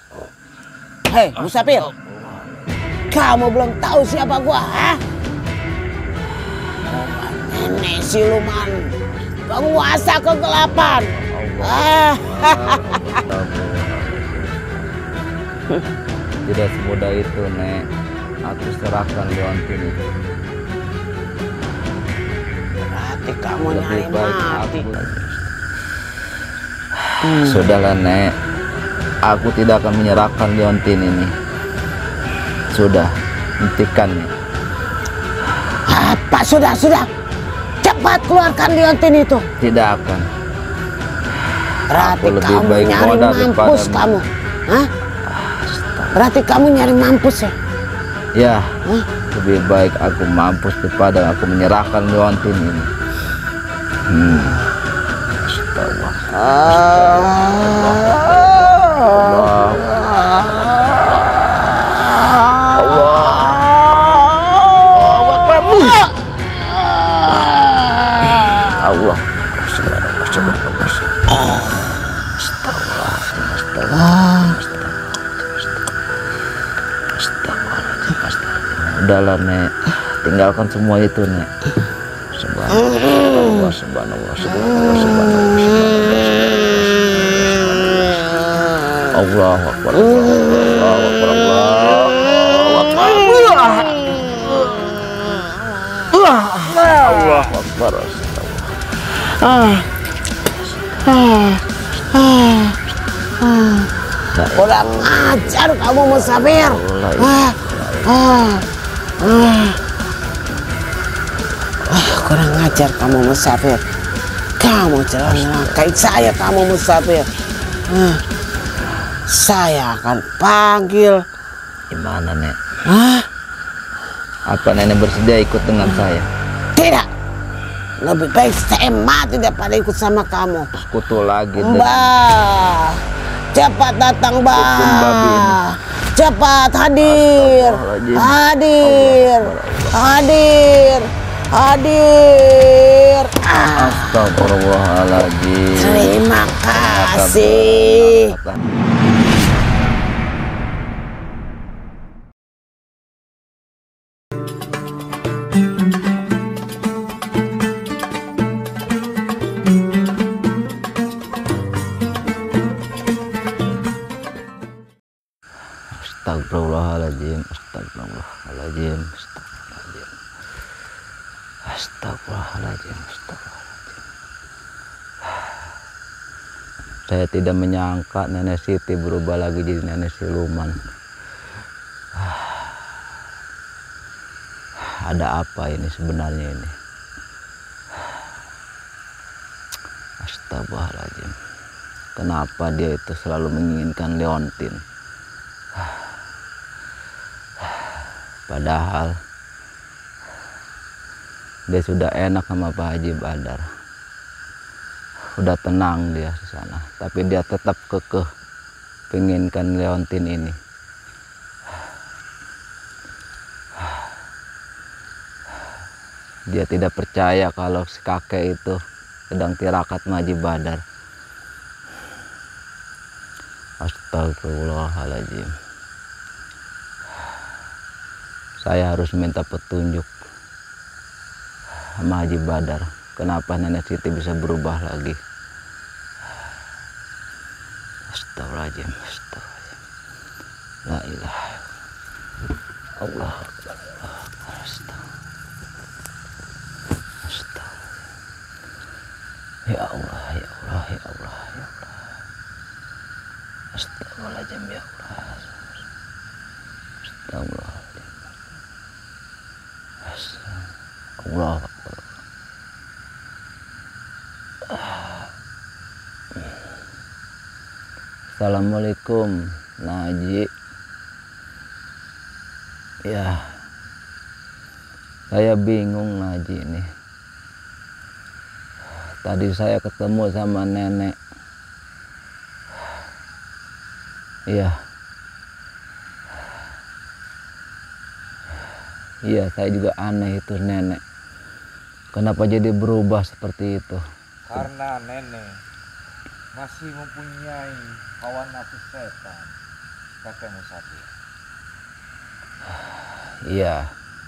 Hei, Musafir. Kamu belum tahu siapa gua, ha? Nenek siluman, penguasa kegelapan. Tidak semudah itu, Nek. Aku serahkan Leontin itu. Berarti kamu nyari Lebih baik mati. Sudahlah, Nek. Aku tidak akan menyerahkan Leontin ini. Sudah, hentikan, Nek. Apa sudah? Cepat keluarkan Leontin itu. Tidak akan. Berarti Aku lebih kamu baik nyari modal mampus daripada kamu. Hah? Berarti kamu nyari mampus ya? Ya, lebih baik aku mampus daripada aku menyerahkan Leontin ini. Allah. Udahlah, Nek, tinggalkan semua itu, Nek. Subhanallah, subhanallah, Allahu Akbar, Allahu Akbar, Allahu Akbar. Kurang ajar kamu, Musafir. Kurang ajar kamu, Musafir. Kamu telah menyangkai saya, kamu, Musafir. Saya akan panggil. Gimana, Nek? Apa Nenek bersedia ikut dengan saya? Tidak. Lebih baik saya mati daripada ikut sama kamu. Sekutu lagi. Mbah, cepat datang, Dukun babi ini. Mbah. Cepat hadir. Hadir. Astagfirullahaladzim. Terima kasih. Astagfirullahaladzim. Astagfirullahaladzim. Astagfirullahaladzim. Saya tidak menyangka Nenek Siti berubah lagi jadi nenek siluman. Ada apa ini sebenarnya ini? Astagfirullahaladzim. Kenapa dia itu selalu menginginkan Leontin? Padahal dia sudah enak sama Pak Haji Badar, udah tenang dia di sana, tapi dia tetap kekeh penginkan Leontin ini. Dia tidak percaya kalau si kakek itu sedang tirakat sama Haji Badar. Astagfirullahaladzim. Saya harus minta petunjuk sama Haji Badar. Kenapa Nenek Siti bisa berubah lagi? Astagfirullahaladzim. Astagfirullahaladzim. La ilaha illallah. Allah Akbar. Astagfirullahaladzim. Ya Allah, ya Allah, ya Allah, ya Allah. Astagfirullahaladzim, ya Allah. Astagfirullahaladzim. Allah Akbar. Assalamualaikum, Naji. Ya, saya bingung, Naji ini. Tadi saya ketemu sama nenek. Iya. Iya, saya juga aneh itu nenek. Kenapa jadi berubah seperti itu? Karena nenek masih mempunyai hawa nafsu setan. kakek Musafir. Iya.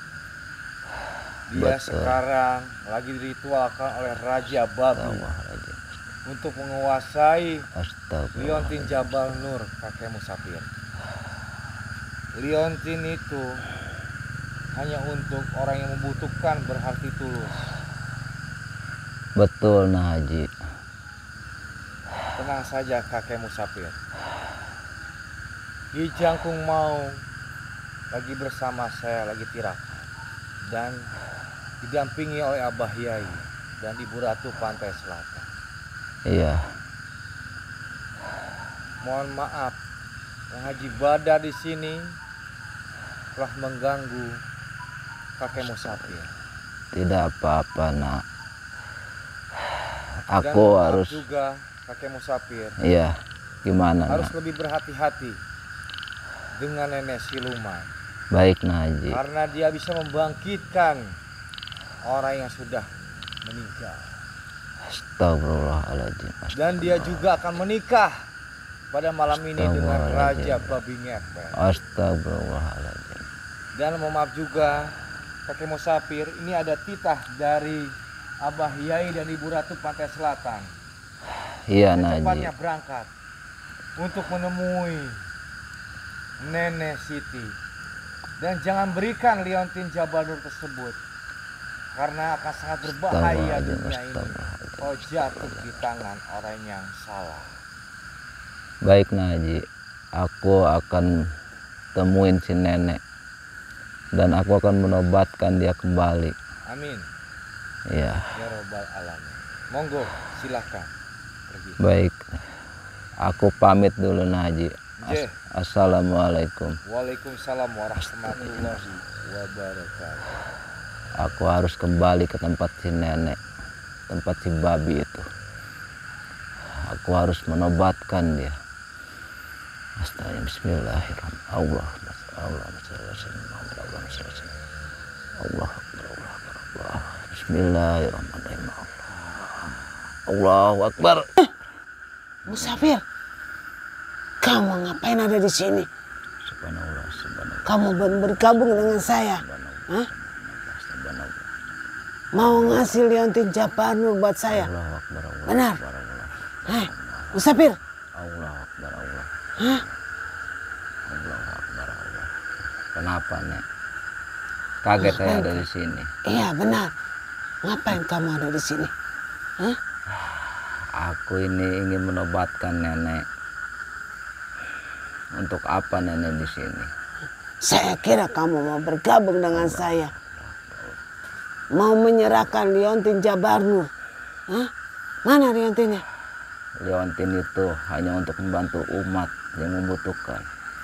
Dia Betul. sekarang lagi diritualkan oleh Raja Babi Astagfirullahaladzim. untuk menguasai Astagfirullahaladzim. Liontin Jabal Nur kakek Musafir. Liontin itu hanya untuk orang yang membutuhkan berhati tulus. Betul nah Haji. Tenang saja kakek Musafir. Ki Jangkung mau lagi bersama saya lagi tirakat dan didampingi oleh Abah Yai dan Ibu Ratu Pantai Selatan. Iya. Mohon maaf, yang Haji Badar di sini telah mengganggu kakek Musafir. Tidak apa-apa nak. Dan Aku maaf harus. juga kakek Musafir Iya. Gimana harus nak? lebih berhati-hati dengan nenek siluman Baik nah Haji. karena dia bisa membangkitkan orang yang sudah meninggal. Astagfirullahaladzim. Dan dia juga akan menikah pada malam ini dengan Raja Babi Ngepet. Astagfirullahaladzim. Dan mohon maaf juga kakek Musafir, ini ada titah dari Abah Yai dan Ibu Ratu Pantai Selatan. Iya nah Haji. Secepatnya berangkat untuk menemui Nenek Siti. Dan jangan berikan Liontin Jabal Nur tersebut karena akan sangat berbahaya dunia ini kalau jatuh di tangan orang yang salah. Baik nah Haji. Aku akan temuin si nenek dan aku akan menobatkan dia kembali. Amin. Iya. Ya Robbal Alamin. Monggo silahkan pergi. Baik. Aku pamit dulu nah Haji. Jeh. Assalamualaikum. Waalaikumsalam warahmatullahi wabarakatuh. Aku harus kembali ke tempat si nenek, tempat si babi itu. Aku harus menobatkan dia. Astagfirullah. Bismillahirrahmanirrahim. Allah. Bismillahirrahmanirrahim. Allahu Akbar. Musafir, kamu ngapain ada di sini? Subhanallah, subhanallah. Kamu bergabung dengan saya? Hah? Subhanallah. Mau ngasih Liontin Jabal Nur buat saya? Allahu Akbar. Benar. Akbar, Allah. Hei, Musafir. Allahu Akbar, Allah. Hah? Allahu Akbar, Allah. Kenapa nek? Kaget saya ada di sini. Iya benar. Ngapain kamu ada di sini? Hah? Aku ini ingin menobatkan nenek. Untuk apa nenek di sini? Saya kira kamu mau bergabung dengan saya. Mau menyerahkan Liontin Jabal Nur. Hah? Mana Liontinnya? Liontin itu hanya untuk membantu umat yang membutuhkan.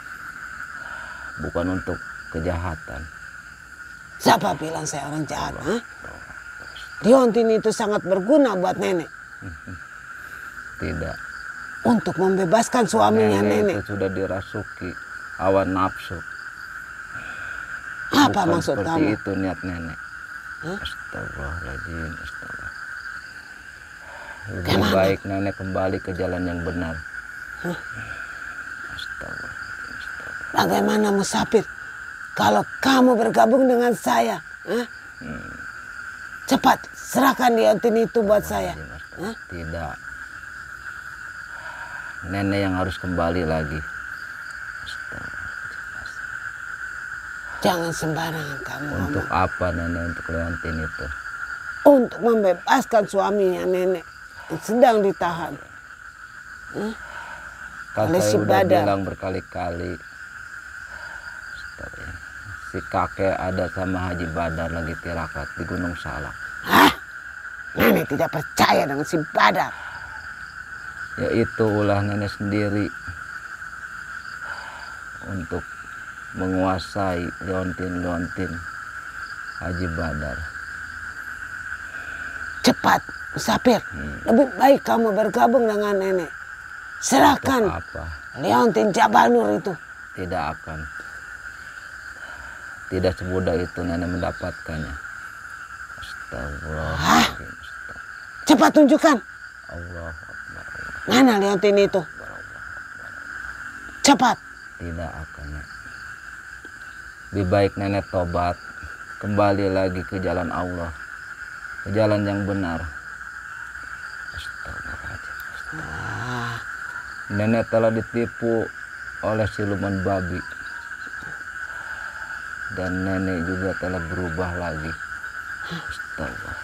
Bukan untuk kejahatan. Siapa bilang saya orang jahat? Hah? Liontin itu sangat berguna buat nenek. Tidak. Untuk membebaskan suaminya nenek. Itu sudah dirasuki hawa nafsu. Apa Bukan maksud seperti kamu? itu niat nenek. Hah? Astagfirullahaladzim, astagfirullah. Lebih Gimana? baik nenek kembali ke jalan yang benar. Hah? Astagfirullahaladzim, astagfirullah. Bagaimana Musafir? Kalau kamu bergabung dengan saya, hah? Cepat serahkan Liontin itu buat saya. Hah? Tidak. Nenek yang harus kembali lagi. Jangan sembarangan kamu Untuk ngomong. apa nenek untuk Liontin itu? Untuk membebaskan suaminya nenek yang sedang ditahan. Kan Oleh saya si udah Badar. bilang berkali-kali. Si kakek ada sama Haji Badar lagi tirakat di Gunung Salak. Hah? Nenek tidak percaya dengan si Badar. Ya itu ulah nenek sendiri untuk menguasai Liontin Haji Badar. Cepat, Musafir. Lebih baik kamu bergabung dengan nenek. Untuk Serahkan apa? Liontin Jabal Nur itu. Tidak akan. Tidak semudah itu nenek mendapatkannya. Astagfirullahaladzim. Cepat tunjukkan. Allah Akbar. Mana Liontin itu? Cepat. Tidak akan, Nek. Lebih baik nenek tobat, kembali lagi ke jalan Allah, ke jalan yang benar. Astagfirullahaladzim. Nenek telah ditipu oleh siluman babi, dan nenek juga telah berubah lagi. Astagfirullah.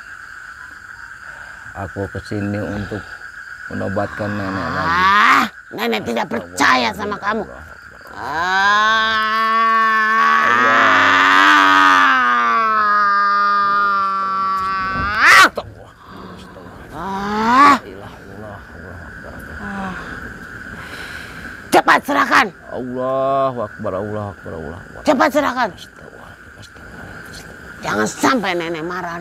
Aku kesini untuk menobatkan nenek lagi. Nenek tidak percaya sama kamu. Cepat serahkan. Allahu Akbar, Allahu Akbar, Allahu Akbar. Cepat serahkan. Jangan sampai nenek marah.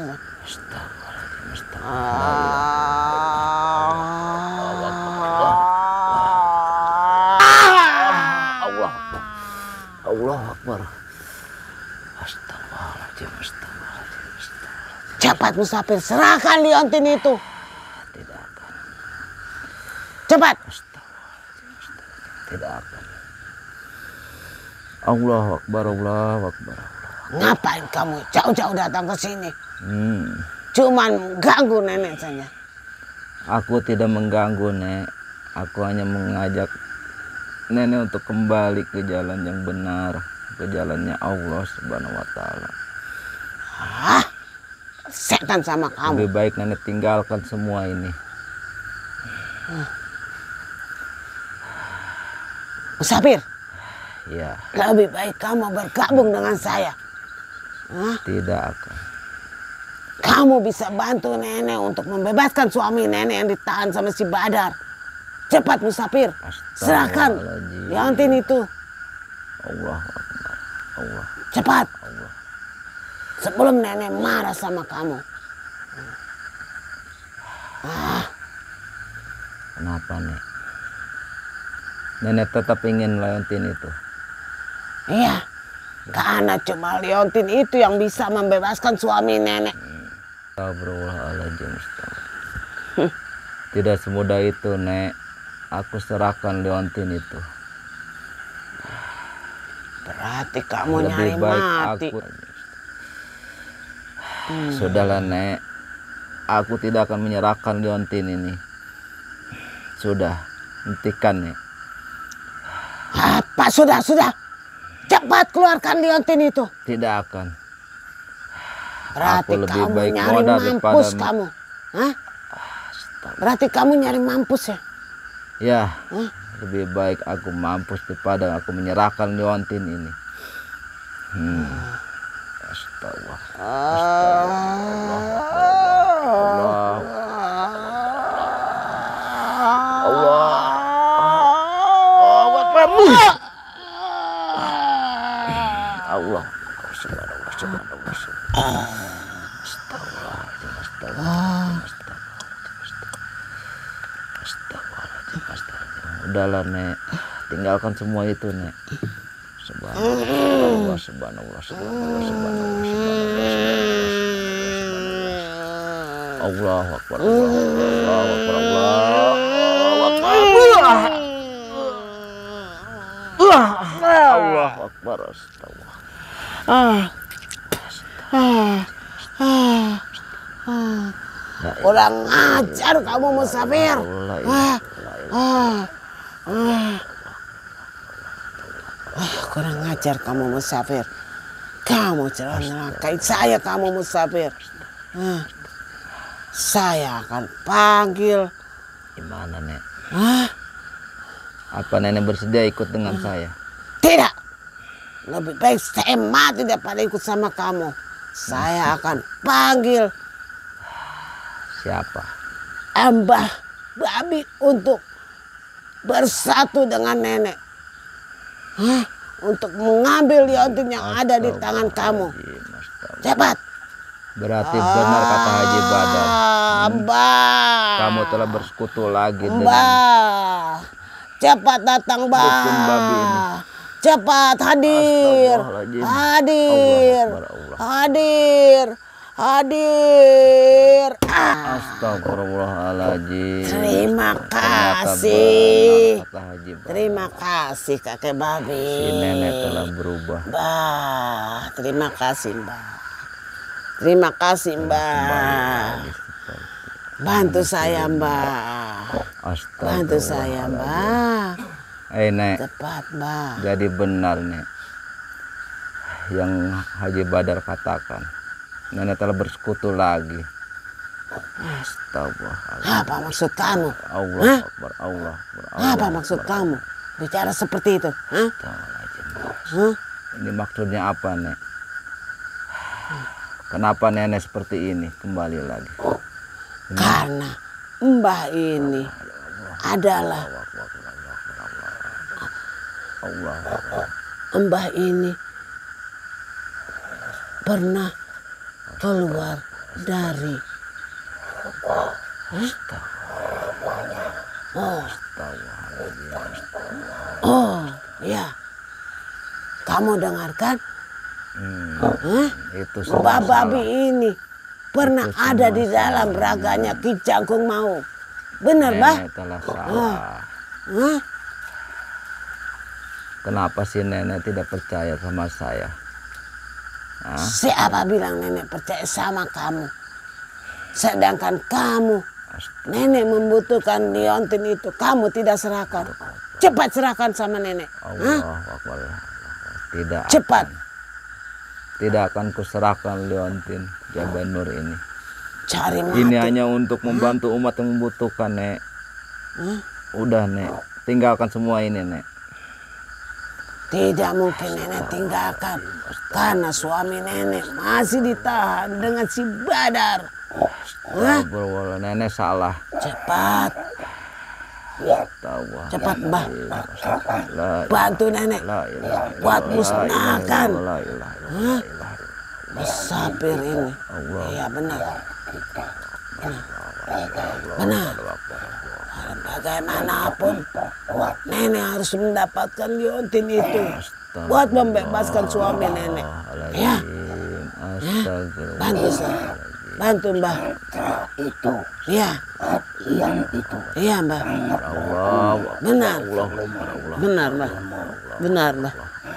Allahu Akbar. Astagfirullahaladzim, astagfirullahaladzim. Cepat Musafir, serahkan liontin itu. Tidak akan. Cepat. Tidak akan. Allahu Akbar, Allahu Akbar. Ngapain kamu jauh-jauh datang ke sini? Hmm. Cuman ganggu nenek saja. Aku tidak mengganggu, Nek. Aku hanya mengajak nenek untuk kembali ke jalan yang benar, ke jalannya Allah Subhanahu wa Ta'ala. Setan sama kamu. Lebih baik nenek tinggalkan semua ini. Musafir, Ya, lebih baik kamu bergabung dengan saya. tidak akan. Kamu bisa bantu nenek untuk membebaskan suami nenek yang ditahan sama si Badar. Cepat Musafir, serahkan liontin itu. Allah Akbar. Allah. Cepat. Allah. Sebelum nenek marah sama kamu. Kenapa, Nek? Nenek tetap ingin liontin itu. Iya, karena cuma liontin itu yang bisa membebaskan suami nenek. Astagfirullahaladzim. Tidak semudah itu, Nek. Aku serahkan liontin itu. Berarti kamu nyari Lebih baik mati. aku. Sudahlah, Nek. Aku tidak akan menyerahkan liontin ini. Sudah, hentikan, Nek. Apa sudah. Cepat keluarkan liontin itu. Tidak akan. Berarti Aku lebih kamu baik nyari modal mampus daripada kamu. Hah? Berarti kamu nyari mampus ya? Ya, lebih baik aku mampus daripada aku menyerahkan liontin ini. Astagfirullah. Allah. Udahlah, Nek. Tinggalkan semua itu, Nek. Subhanallah, subhanallah, subhanallah. Allahu Akbar, Allahu Akbar, Allahu Akbar. Allahu Akbar, astagfirullah. Kurang ajar kamu Musafir. Kurang ajar kamu Musafir. Kamu telah menyelakai saya kamu Musafir. Saya akan panggil. Gimana, Nek? Apa nenek bersedia ikut dengan saya? Tidak. Lebih baik saya mati daripada ikut sama kamu. Saya akan panggil Siapa? Mbah Babi untuk bersatu dengan nenek. Untuk mengambil liontin yang ada di tangan kamu. Cepat. Berarti benar kata Haji Badar. Mbah. Kamu telah bersekutu lagi dengan Mbah. Cepat datang, Mbah. dukun babi ini. Cepat hadir. Astagfirullahaladzim. Hadir. Allah Akbar, Allah. Hadir. hadir. Astagfirullahaladzim. Terima Ternyata kasih. benar kata Haji Badar. Terima kasih kakek babi. Si nenek telah berubah. Mbah, terima kasih mbah. Terima kasih mbah. Bantu saya mbah. Bantu saya mbah. Nek, Cepat mbah. jadi benar nek yang Haji Badar katakan. Nenek telah bersekutu lagi. Astagfirullahaladzim. Apa maksud kamu? Allah Hah? Akbar, Allah Akbar, Apa maksud kamu? Bicara seperti itu? Hah? Astagfirullahaladzim. Hah? Ini maksudnya apa nek? Kenapa nenek seperti ini kembali lagi? Karena mbah ini adalah Allah. mbah ini pernah keluar dari Oh ya, kamu dengarkan? Hah? Itu Mbah semua Babi salah. ini pernah Itu ada semua di dalam salah. raganya Ki Jangkung Mau. Benar, Bah? Nenek telah salah. Hah? Kenapa sih nenek tidak percaya sama saya? Hah? Siapa bilang nenek percaya sama kamu? Sedangkan kamu, nenek membutuhkan liontin itu, kamu tidak serahkan. Cepat serahkan sama nenek. Allah Akbar. Tidak. Cepat. Tidak akan kuserahkan liontin Jabanur ini. Cari mati. Ini hanya untuk membantu umat yang membutuhkan, Nek. Udah, Nek. Tinggalkan semua ini, Nek. Tidak mungkin nenek tinggalkan. Karena suami nenek masih ditahan dengan si Badar. Astagfirullah, nenek salah. Cepat. Astagfirullah. Cepat, Mbah. La Bantu nenek. ilaha illallah. Buat musnahkan. La ilaha illallah. Musafir ini. Allah. Iya benar. Benar. Bagaimanapun nenek harus mendapatkan liontin itu buat membebaskan suami nenek. Ya. Astagfirullah. Bantu saya. Bantu Mbah. Itu Iya. yang itu Iya Mbah. Allah. Benar. Allah. Benar Mbah. Benar Mbah.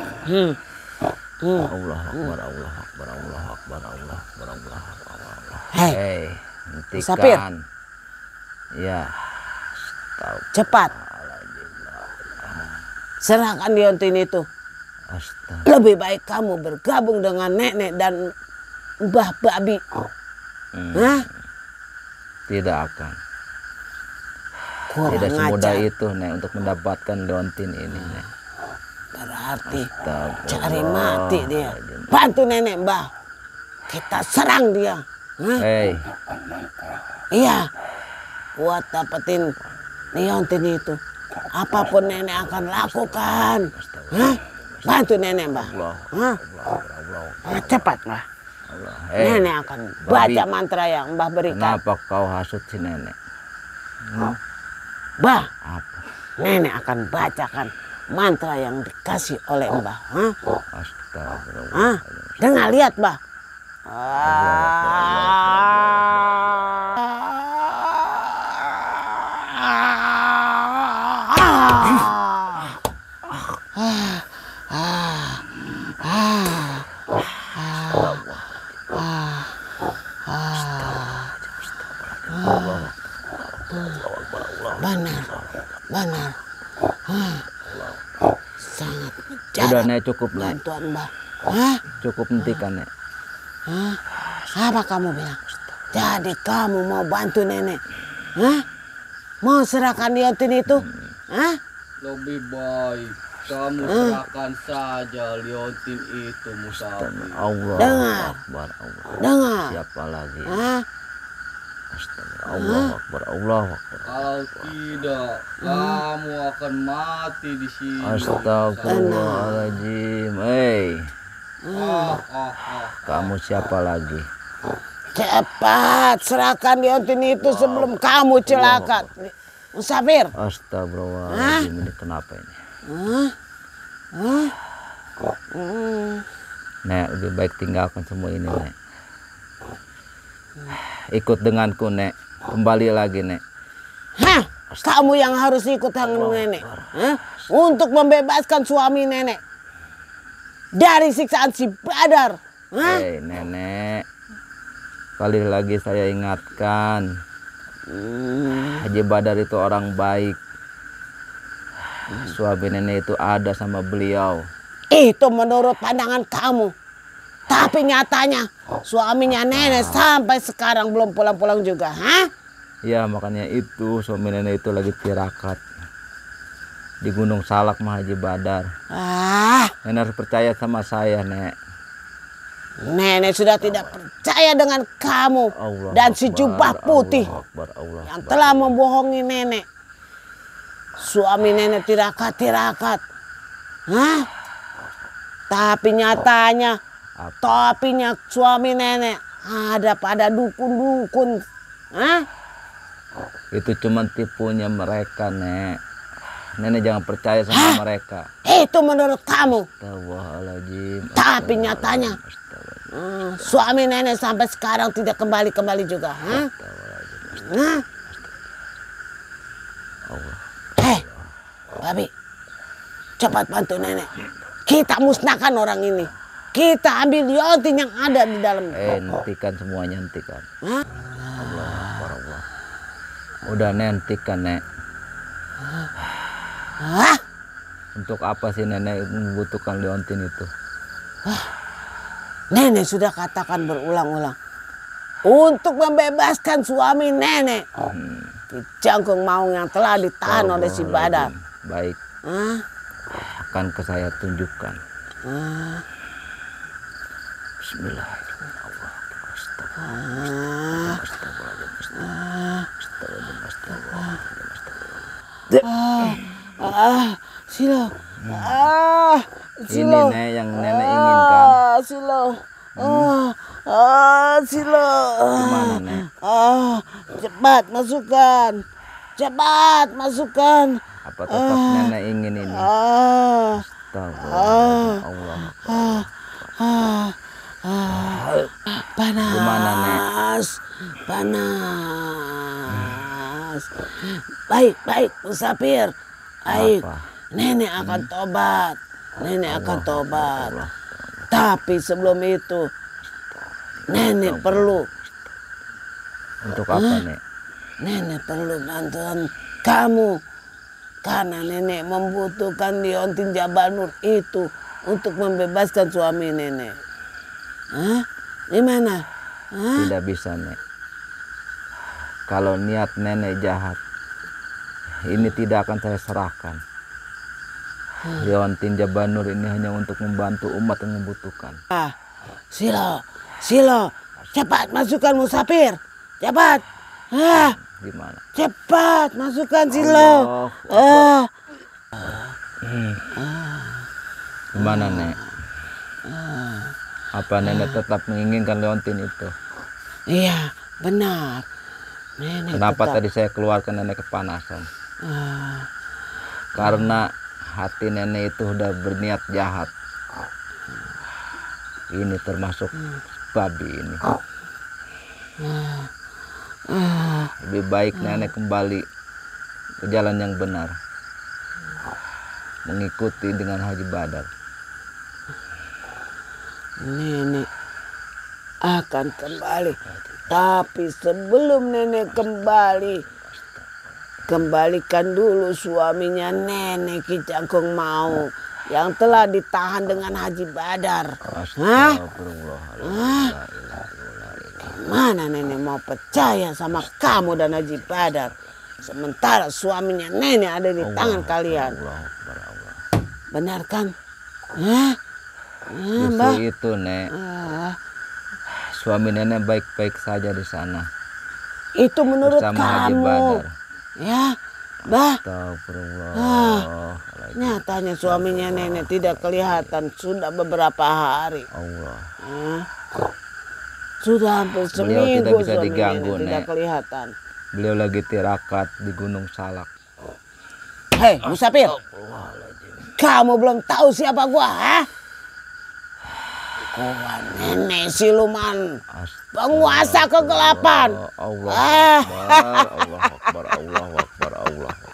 Allah Akbar, Allah Akbar, Allah Akbar, Allah Akbar, Allah Akbar. Hei, Musafir. Hentikan. Ya. cepat. Serahkan liontin itu. Astaga. Lebih baik kamu bergabung dengan nenek dan Mbah Babi. Hah? Tidak akan. Kurang Tidak semudah ajar. itu, Nek, untuk mendapatkan liontin ini, Nek. Berarti Astagfirullah. cari mati dia. Bantu nenek Mbah. Kita serang dia. Hah? Hei, Iya. Buat dapetin liontin itu. Apapun nenek akan lakukan. Hah? Bantu nenek Mbah. Hah? Cepat Mbah. Allah. Hei, Nenek akan baca mantra yang Mbah berikan. kenapa kau hasut si nenek? Mbah, Apa? nenek akan bacakan mantra yang dikasih oleh Mbah. Hah? Astagfirullah. Hah? Dengar, lihat Mbah. Benar, benar. Sangat Udah, jarak Nek, cukup, Nek. bantuan Mbah. Hah? Cukup hentikan, Nek. Hah? Apa kamu bilang? Jadi kamu mau bantu nenek? Hah? Mau serahkan liontin itu? Hah? Lebih baik kamu serahkan saja liontin itu, Musafir. Allah Dengar. Akbar, Allah. Dengar. Siapa lagi? Hah? Astagfirullah. Allah Akbar, Allah Akbar. Kalau tidak, kamu akan mati di sini. Astagfirullahaladzim. Hei, Ah. kamu siapa lagi? Cepat serahkan liontin itu sebelum kamu celaka. Musafir. Astagfirullahaladzim. Ini kenapa ini? Nek, lebih baik tinggalkan semua ini, Nek. ikut denganku, Nek. Kembali lagi, Nek. Hah? Kamu yang harus ikut dengan nenek. Hah? Untuk membebaskan suami nenek dari siksaan si Badar. Hah? Hei, Nenek. Kali lagi saya ingatkan. Haji Badar itu orang baik. Suami nenek itu ada sama beliau. Itu menurut pandangan kamu. Tapi nyatanya suaminya nenek sampai sekarang belum pulang-pulang juga. Hah? Ya, makanya itu suami nenek itu lagi tirakat di Gunung Salak mah Haji Badar. Nenek harus percaya sama saya, Nek. Nenek sudah tidak percaya dengan kamu dan si jubah putih yang telah membohongi nenek. Suami nenek tirakat. Hah? Tapi nyatanya topinya suami nenek ada pada dukun-dukun. Hah? Itu cuma tipunya mereka, Nek. Nenek jangan percaya sama mereka. Itu menurut kamu. Astagfirullahaladzim. Tapi nyatanya suami nenek sampai sekarang tidak kembali juga. Hah? Hei, Babi, cepat bantu nenek. Kita musnahkan orang ini. Kita ambil liontin yang ada di dalam. Hentikan semuanya, hentikan. Allah Akbar, Allah. Udah, hentikan, Nek. Untuk apa sih nenek membutuhkan liontin itu? Nenek sudah katakan berulang-ulang. Untuk membebaskan suami nenek. Jangkung Maung yang telah ditahan oleh si Badar. Baik. Akan ke saya tunjukkan. Silo. Ini, Nek, yang nenek inginkan. Silo. Silo. Gimana, Nek? Cepat masukkan. Apa tetap nenek ingin ini? Astagfirullah. Panas. Gimana, Nek? Panas. Baik, musafir. Baik. Nenek akan tobat. Tapi sebelum itu nenek perlu. Untuk apa, Nek? Nenek perlu bantuan kamu. Karena nenek membutuhkan liontin Jabal Nur itu untuk membebaskan suami nenek. Gimana? Tidak bisa, Nek. Kalau niat nenek jahat, ini tidak akan saya serahkan. Liontin Jabal Nur ini hanya untuk membantu umat yang membutuhkan. Silo. Cepat masukkan musafir. Cepat. Gimana? Cepat masukkan Silo. Gimana, Nek? Apa nenek tetap menginginkan liontin itu? Iya, benar. Nenek Kenapa tetap. tadi saya keluarkan nenek kepanasan? Karena hati nenek itu udah berniat jahat. Ini termasuk babi ini. Lebih baik nenek kembali ke jalan yang benar, mengikuti dengan Haji Badar. Nenek akan kembali. Tapi sebelum nenek kembali, kembalikan dulu suaminya nenek Ki Jangkung Maung yang telah ditahan dengan Haji Badar. Mana nenek mau percaya sama kamu dan Haji Badar, sementara suaminya nenek ada di tangan kalian. Benar kan? Justru itu, Nek. Suami nenek baik-baik saja di sana. Itu menurut bersama Haji kamu. Badar. Ya, Bah. Astagfirullah. Nyatanya suaminya nenek tidak kelihatan sudah beberapa hari. Allah. Sudah hampir Beliau seminggu tidak bisa suami diganggu, nenek tidak Nek. kelihatan. Beliau lagi tirakat di Gunung Salak. Hei, Musafir. Kamu belum tahu siapa gua, Pengakuan nenek siluman, penguasa kegelapan. Allah Akbar, Allah Akbar, Allah Akbar.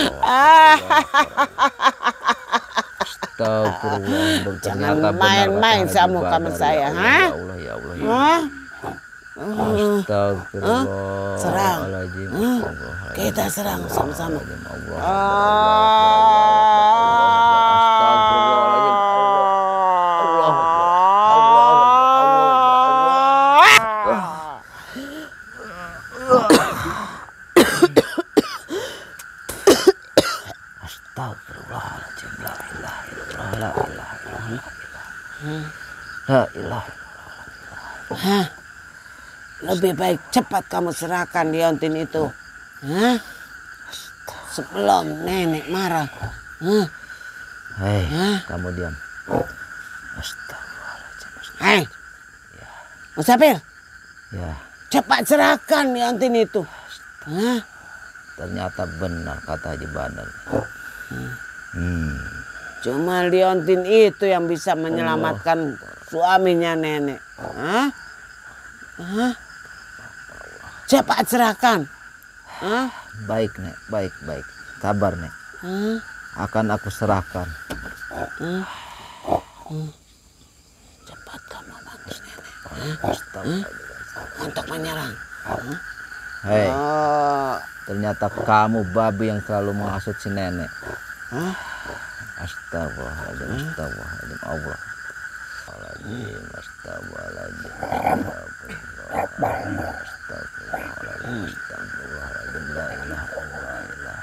Astagfirullah. Jangan main-main sama kamu saya, ha? Ya Allah, ya Allah, ya Allah. Astagfirullah. Serang. Kita serang sama-sama. La ilaha. Hah? Lebih baik cepat kamu serahkan liontin itu. Hah? Sebelum nenek marah. Hah? Hei, kamu diam. Astagfirullahaladzim. Hei, Musafir, Ya, cepat serahkan liontin itu. Hah? ternyata benar kata Haji Badar. Cuma liontin itu yang bisa menyelamatkan suaminya nenek. Hah? Hah? Cepat serahkan. Hah? Baik, Nek. Baik, baik. Sabar, Nek. Hah? Akan aku serahkan. Cepat kamu bantu nenek. Untuk menyerang. Hei, Oh. ternyata kamu babi yang selalu menghasut si nenek. Hah? Astagfirullahaladzim, astagfirullahaladzim, Allah. Astagfirullahaladzim, astagfirullahaladzim, astagfirullahaladzim, la ilaha illallah,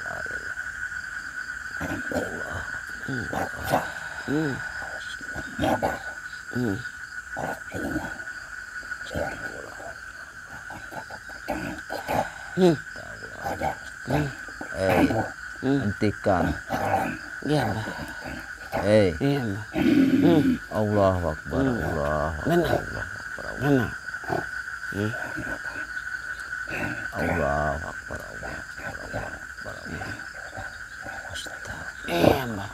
hentikan. Iya, Mbak. Iya, Mbak. Allahu Akbar, Allah. Benar. Benar. Allahu Akbar, Allah. Iya, Mbak.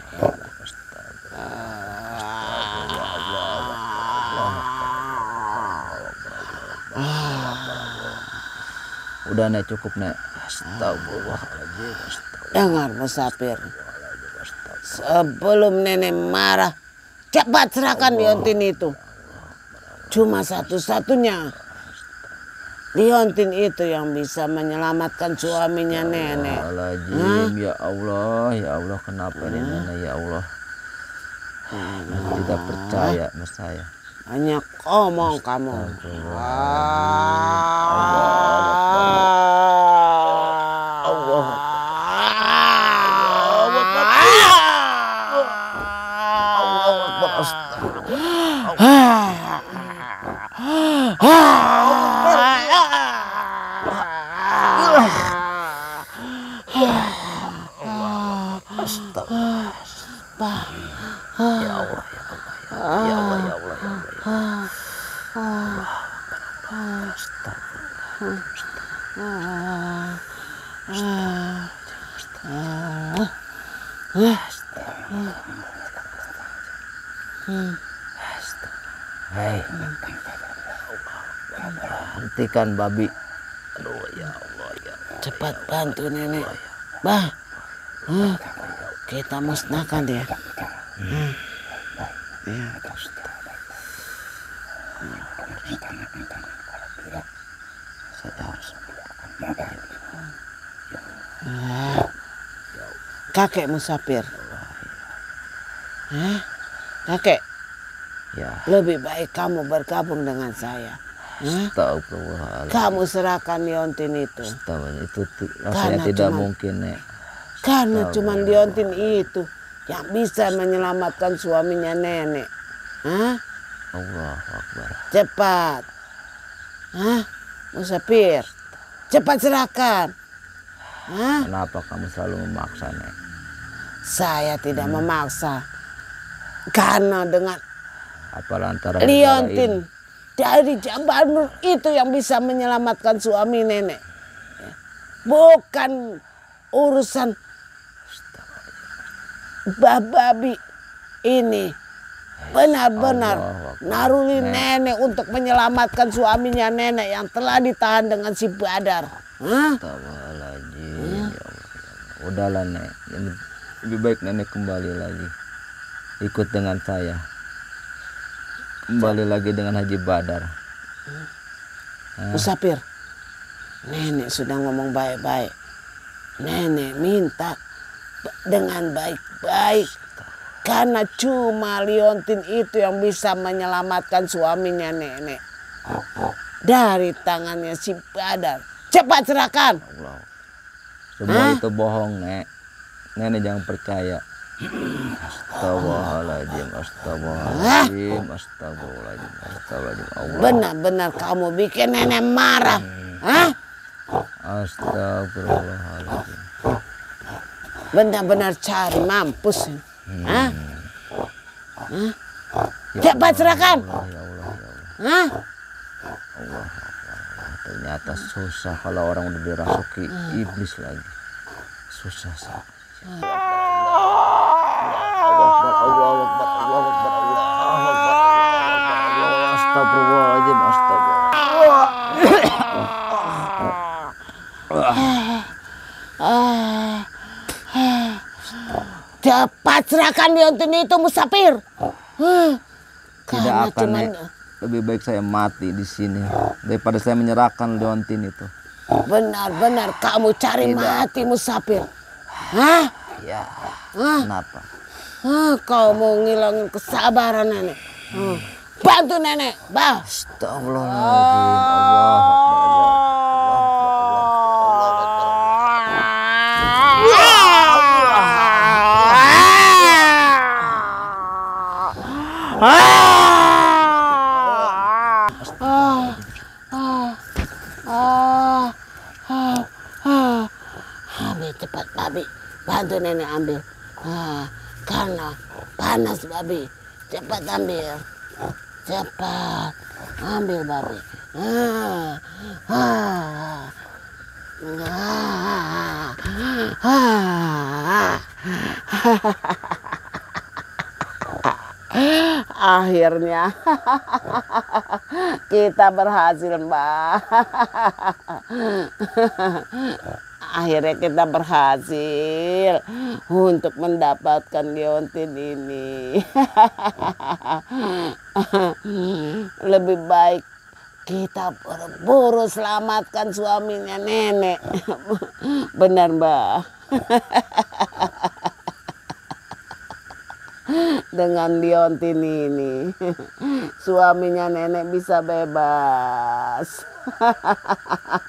Udah, Nek, cukup, Nek. Astagfirullahaladzim. Dengar, Musafir. Sebelum nenek marah, cepat serahkan liontin itu. Cuma satu-satunya liontin itu yang bisa menyelamatkan suaminya nenek. Astagfirullahaladzim, ya Allah, kenapa ini nenek, ya Allah. Aku tidak percaya sama saya. Hanya ngomong kamu. Hei, hentikan babi. Aduh, ya Allah, ya Allah. Cepat bantu nenek. Bah, kita musnahkan dia. Ya. Kakek Musafir. Kakek, Ya, lebih baik kamu bergabung dengan saya. astagfirullahaladzim. Kamu serahkan liontin itu. Astagfirullah, itu rasanya Karena tidak cuman- mungkin, Nek. Karena cuma liontin itu yang bisa menyelamatkan suaminya nenek. Hah? Allahu Akbar. Cepat. Hah? Musafir. Cepat serahkan. Hah? Kenapa kamu selalu memaksa, Nek? Saya tidak memaksa. Karena dengan Apa lantaran negara liontin ini? dari Jambanur itu yang bisa menyelamatkan suami nenek. Bukan urusan babi ini. Benar-benar Allah Akbar. naruli nenek untuk menyelamatkan suaminya nenek yang telah ditahan dengan si Badar. Hah? Astagfirullahaladzim, ya Allah. Udahlah Nek, lebih baik nenek kembali lagi, ikut dengan saya, kembali lagi dengan Haji Badar. Musafir, nenek sudah ngomong baik-baik. Nenek minta dengan baik-baik. Karena cuma Liontin itu yang bisa menyelamatkan suaminya nenek dari tangannya si Badar. Cepat serahkan. Allah. Semua itu bohong Nek, nenek jangan percaya. Astagfirullahaladzim, astagfirullahaladzim, astagfirullahaladzim, astagfirullahaladzim. Allah. Benar-benar kamu bikin nenek marah. Hah? Astagfirullahaladzim. Benar-benar cari mampus. Hah? Hah? Cepat serahkan. Ya Allah, ya Allah, ya Allah. Hah? Allah. Ternyata susah kalau orang udah dirasuki iblis lagi. Susah sih. Astagfirullahaladzim, Cepat serahkan Liontin itu Musafir. Tidak akan Nek. Lebih baik saya mati di sini daripada saya menyerahkan Liontin itu. Benar-benar kamu cari mati Musafir. Hah? Ya. Hah? Kenapa? Kau mau ngilangin kesabaran nenek. Bantu nenek, bah. Astagfirullahaladzim. Allah Ambil cepat babi, bantu nenek ambil. Karena panas babi, cepat ambil, cepat ambil babi. Akhirnya kita berhasil, Mbak. Akhirnya kita berhasil untuk mendapatkan Liontin ini. Lebih baik kita buru-buru selamatkan suaminya nenek. Benar, Mbak. Dengan Liontin ini suaminya nenek bisa bebas.